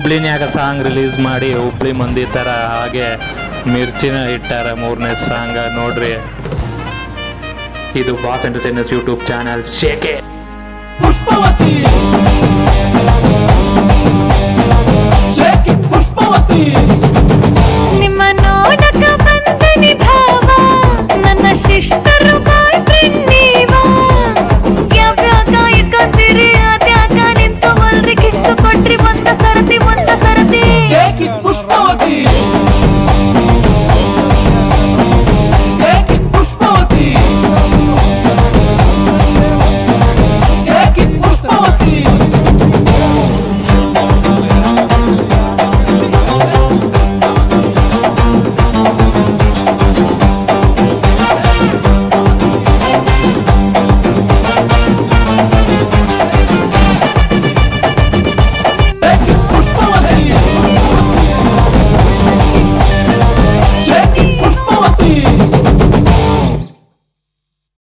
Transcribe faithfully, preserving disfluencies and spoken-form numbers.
ಹುಬ್ಳಿನ್ಯಾಗ song release ಮಾಡಿ ಹುಬ್ಳಿ ಮಂದಿ ಥರ ಹಾಗೆ ಮಿರ್ಚಿನ ಇಟ್ಟಾರ ಮೂರನೇ ಸಾಂಗ ನೋಡ್ರಿ. ಇದು Boss Entertainers YouTube channel. Shake Pushpavathi shake Pushpavati